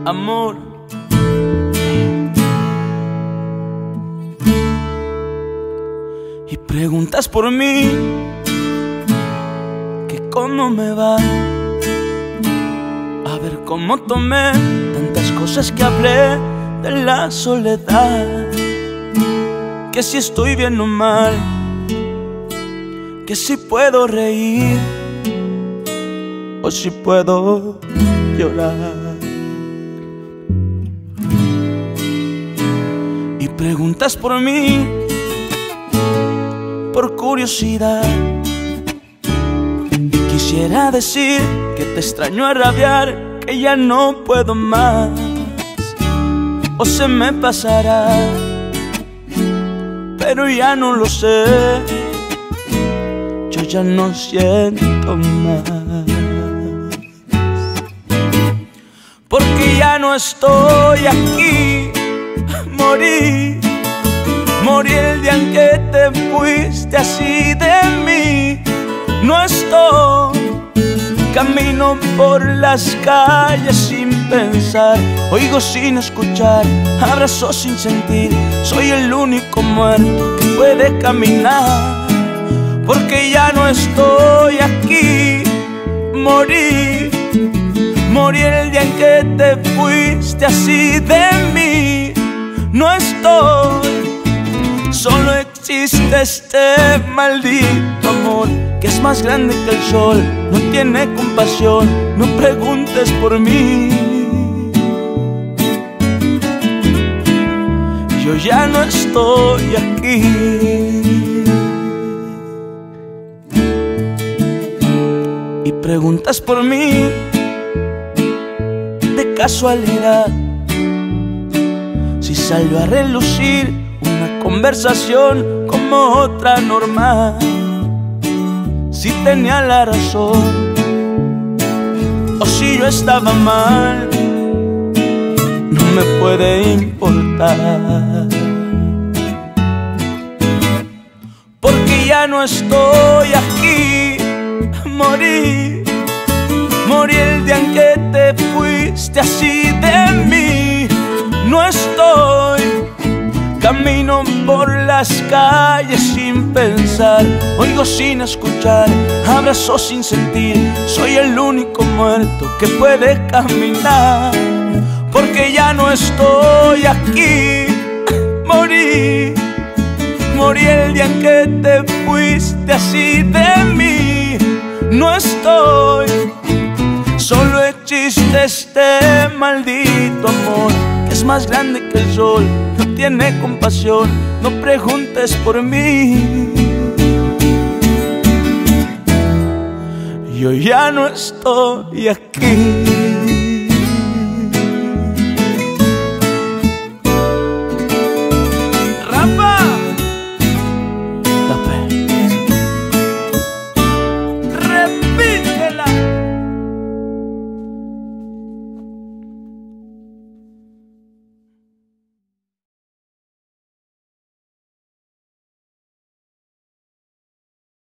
amor. Y preguntas por mí, que cómo me va. A ver cómo tomé tantas cosas que hablé de la soledad. Que si estoy bien o mal, que si puedo reír o si puedo llorar. Y preguntas por mí, por curiosidad. Y quisiera decir que te extraño a rabiar, que ya no puedo más, o se me pasará, pero ya no lo sé. Yo ya no siento más, porque ya no estoy aquí. Morí el día en que te fuiste así de mí. No estoy, camino por las calles sin pensar, oigo sin escuchar, abrazo sin sentir. Soy el único muerto que puede caminar, porque ya no estoy aquí. Morí el día en que te fuiste así de mí. No estoy, solo existe este maldito amor, que es más grande que el sol, no tiene compasión. No preguntes por mí, yo ya no estoy aquí. Y preguntas por mí de casualidad, si salió a relucir una conversación como otra normal, si tenía la razón o si yo estaba mal, no me puede importar, porque ya no estoy aquí. Morí el día en que te fuiste así de mí. No estoy, camino por las calles sin pensar, oigo sin escuchar, abrazo sin sentir. Soy el único muerto que puede caminar, porque ya no estoy aquí. Morí el día en que te fuiste así de mí. No estoy, solo existe este maldito amor, que es más grande que el sol, no tiene compasión. No preguntes por mí, yo ya no estoy aquí.